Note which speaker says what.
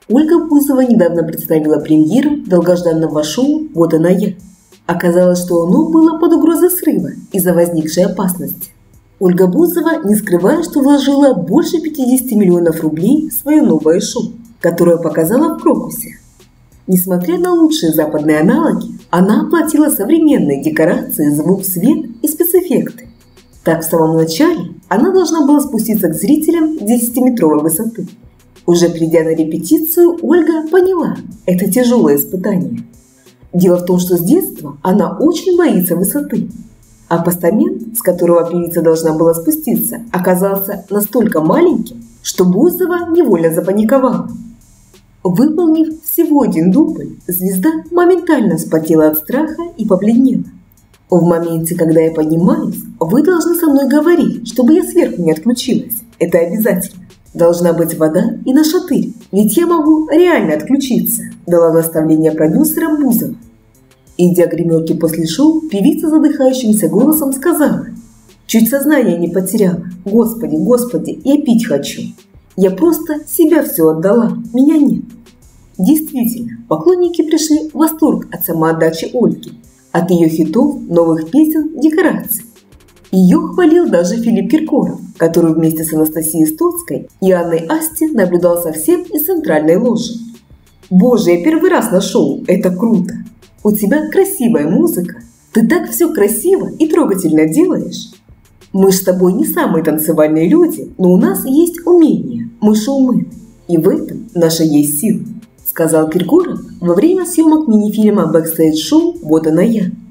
Speaker 1: Ольга Бузова недавно представила премьеру долгожданного шоу «Вот она я». Оказалось, что оно было под угрозой срыва из-за возникшей опасности. Ольга Бузова, не скрывая, что вложила больше 50 миллионов рублей в свое новое шоу, которое показала в Крокусе. Несмотря на лучшие западные аналоги, она оплатила современные декорации, звук, свет и спецэффекты. Так, в самом начале она должна была спуститься к зрителям 10-метровой высоты. Уже придя на репетицию, Ольга поняла – это тяжелое испытание. Дело в том, что с детства она очень боится высоты. А постамент, с которого певица должна была спуститься, оказался настолько маленьким, что Бузова невольно запаниковала. Выполнив всего один дубль, звезда моментально вспотела от страха и побледнела. В моменте, когда я поднимаюсь, вы должны со мной говорить, чтобы я сверху не отключилась. Это обязательно. Должна быть вода и нашатырь, ведь я могу реально отключиться, дала наставление продюсерам Бузова. Идя к гримерке после шоу, певица задыхающимся голосом сказала: «Чуть сознание не потеряла. Господи, Господи, я пить хочу. Я просто себя все отдала, меня нет». Действительно, поклонники пришли в восторг от самоотдачи Ольги, от ее хитов, новых песен, декораций. Ее хвалил даже Филипп Киркоров, который вместе с Анастасией Стоцкой и Анной Асти наблюдал со всем из центральной ложи. «Боже, я первый раз на шоу, это круто! У тебя красивая музыка, ты так все красиво и трогательно делаешь. Мы ж с тобой не самые танцевальные люди, но у нас есть умения, мы шоумены, и в этом наша есть сила», сказал Киркоров во время съемок мини-фильма «Бэкстейдж-шоу «Вот она я».